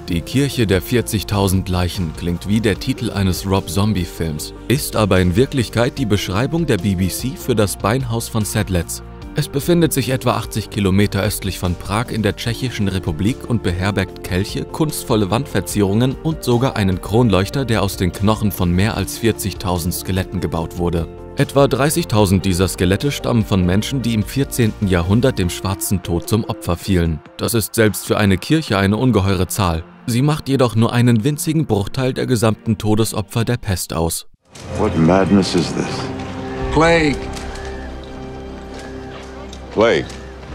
Die Kirche der 40.000 Leichen klingt wie der Titel eines Rob-Zombie-Films, ist aber in Wirklichkeit die Beschreibung der BBC für das Beinhaus von Sedlec. Es befindet sich etwa 80 Kilometer östlich von Prag in der Tschechischen Republik und beherbergt Kelche, kunstvolle Wandverzierungen und sogar einen Kronleuchter, der aus den Knochen von mehr als 40.000 Skeletten gebaut wurde. Etwa 30.000 dieser Skelette stammen von Menschen, die im 14. Jahrhundert dem Schwarzen Tod zum Opfer fielen. Das ist selbst für eine Kirche eine ungeheure Zahl. Sie macht jedoch nur einen winzigen Bruchteil der gesamten Todesopfer der Pest aus. What madness is this? Plague. Plague.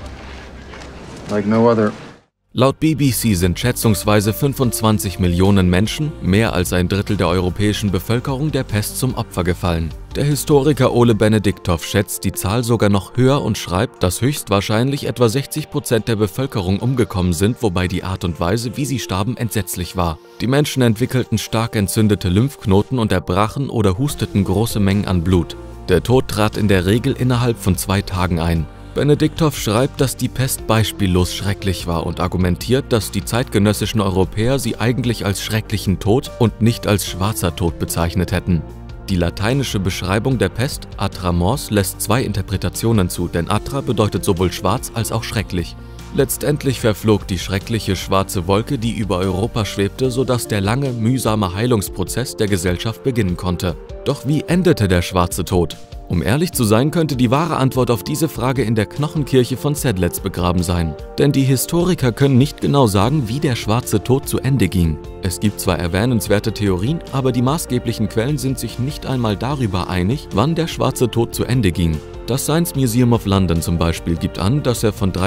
Like no other. Laut BBC sind schätzungsweise 25 Millionen Menschen, mehr als ein Drittel der europäischen Bevölkerung, der Pest zum Opfer gefallen. Der Historiker Ole Benediktow schätzt die Zahl sogar noch höher und schreibt, dass höchstwahrscheinlich etwa 60% der Bevölkerung umgekommen sind, wobei die Art und Weise, wie sie starben, entsetzlich war. Die Menschen entwickelten stark entzündete Lymphknoten und erbrachen oder husteten große Mengen an Blut. Der Tod trat in der Regel innerhalb von 2 Tagen ein. Benediktow schreibt, dass die Pest beispiellos schrecklich war und argumentiert, dass die zeitgenössischen Europäer sie eigentlich als schrecklichen Tod und nicht als schwarzer Tod bezeichnet hätten. Die lateinische Beschreibung der Pest, atra mors, lässt 2 Interpretationen zu, denn atra bedeutet sowohl schwarz als auch schrecklich. Letztendlich verflog die schreckliche schwarze Wolke, die über Europa schwebte, sodass der lange, mühsame Heilungsprozess der Gesellschaft beginnen konnte. Doch wie endete der schwarze Tod? Um ehrlich zu sein, könnte die wahre Antwort auf diese Frage in der Knochenkirche von Sedlec begraben sein. Denn die Historiker können nicht genau sagen, wie der schwarze Tod zu Ende ging. Es gibt zwar erwähnenswerte Theorien, aber die maßgeblichen Quellen sind sich nicht einmal darüber einig, wann der schwarze Tod zu Ende ging. Das Science Museum of London zum Beispiel gibt an, dass er von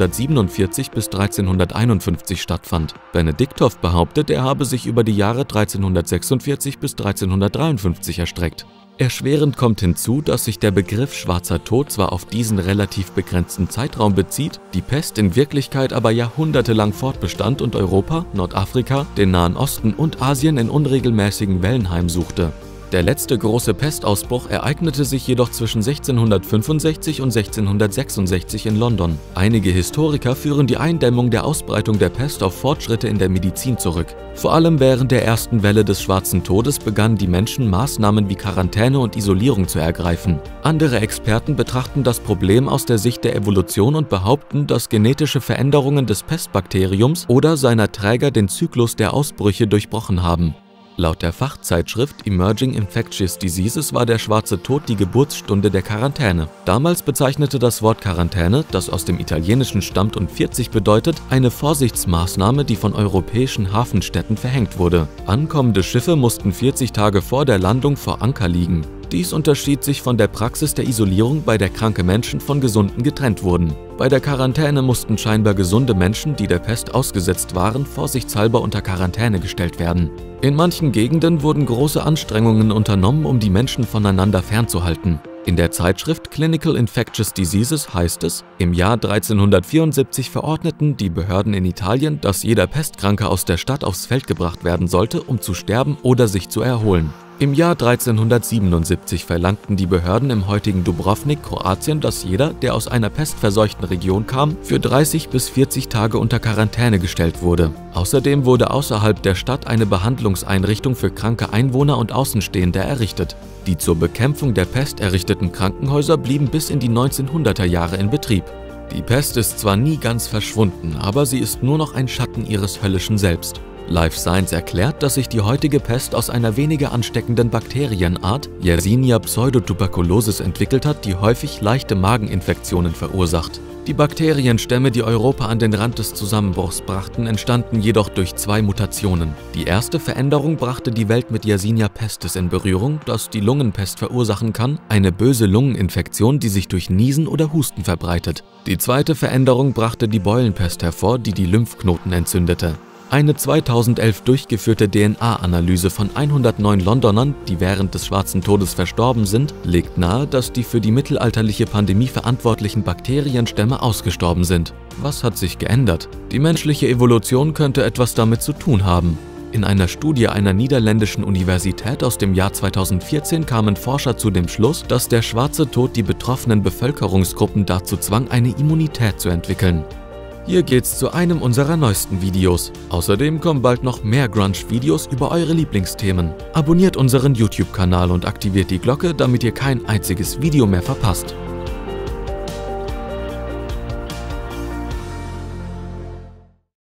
1347 bis 1351 stattfand. Benediktow behauptet, er habe sich über die Jahre 1346 bis 1353 erstreckt. Erschwerend kommt hinzu, dass sich der Begriff schwarzer Tod zwar auf diesen relativ begrenzten Zeitraum bezieht, die Pest in Wirklichkeit aber jahrhundertelang fortbestand und Europa, Nordafrika, den Nahen Osten und Asien in unregelmäßigen Wellen heimsuchte. Der letzte große Pestausbruch ereignete sich jedoch zwischen 1665 und 1666 in London. Einige Historiker führen die Eindämmung der Ausbreitung der Pest auf Fortschritte in der Medizin zurück. Vor allem während der ersten Welle des Schwarzen Todes begannen die Menschen, Maßnahmen wie Quarantäne und Isolierung zu ergreifen. Andere Experten betrachten das Problem aus der Sicht der Evolution und behaupten, dass genetische Veränderungen des Pestbakteriums oder seiner Träger den Zyklus der Ausbrüche durchbrochen haben. Laut der Fachzeitschrift Emerging Infectious Diseases war der schwarze Tod die Geburtsstunde der Quarantäne. Damals bezeichnete das Wort Quarantäne, das aus dem Italienischen stammt und 40 bedeutet, eine Vorsichtsmaßnahme, die von europäischen Hafenstädten verhängt wurde. Ankommende Schiffe mussten 40 Tage vor der Landung vor Anker liegen. Dies unterschied sich von der Praxis der Isolierung, bei der kranke Menschen von Gesunden getrennt wurden. Bei der Quarantäne mussten scheinbar gesunde Menschen, die der Pest ausgesetzt waren, vorsichtshalber unter Quarantäne gestellt werden. In manchen Gegenden wurden große Anstrengungen unternommen, um die Menschen voneinander fernzuhalten. In der Zeitschrift Clinical Infectious Diseases heißt es, im Jahr 1374 verordneten die Behörden in Italien, dass jeder Pestkranke aus der Stadt aufs Feld gebracht werden sollte, um zu sterben oder sich zu erholen. Im Jahr 1377 verlangten die Behörden im heutigen Dubrovnik, Kroatien, dass jeder, der aus einer pestverseuchten Region kam, für 30 bis 40 Tage unter Quarantäne gestellt wurde. Außerdem wurde außerhalb der Stadt eine Behandlungseinrichtung für kranke Einwohner und Außenstehende errichtet. Die zur Bekämpfung der Pest errichteten Krankenhäuser blieben bis in die 1900er Jahre in Betrieb. Die Pest ist zwar nie ganz verschwunden, aber sie ist nur noch ein Schatten ihres höllischen Selbst. Life Science erklärt, dass sich die heutige Pest aus einer weniger ansteckenden Bakterienart, Yersinia pseudotuberculosis, entwickelt hat, die häufig leichte Mageninfektionen verursacht. Die Bakterienstämme, die Europa an den Rand des Zusammenbruchs brachten, entstanden jedoch durch 2 Mutationen. Die erste Veränderung brachte die Welt mit Yersinia pestis in Berührung, das die Lungenpest verursachen kann, eine böse Lungeninfektion, die sich durch Niesen oder Husten verbreitet. Die zweite Veränderung brachte die Beulenpest hervor, die die Lymphknoten entzündete. Eine 2011 durchgeführte DNA-Analyse von 109 Londonern, die während des Schwarzen Todes verstorben sind, legt nahe, dass die für die mittelalterliche Pandemie verantwortlichen Bakterienstämme ausgestorben sind. Was hat sich geändert? Die menschliche Evolution könnte etwas damit zu tun haben. In einer Studie einer niederländischen Universität aus dem Jahr 2014 kamen Forscher zu dem Schluss, dass der Schwarze Tod die betroffenen Bevölkerungsgruppen dazu zwang, eine Immunität zu entwickeln. Hier geht's zu einem unserer neuesten Videos. Außerdem kommen bald noch mehr Grunge-Videos über eure Lieblingsthemen. Abonniert unseren YouTube-Kanal und aktiviert die Glocke, damit ihr kein einziges Video mehr verpasst.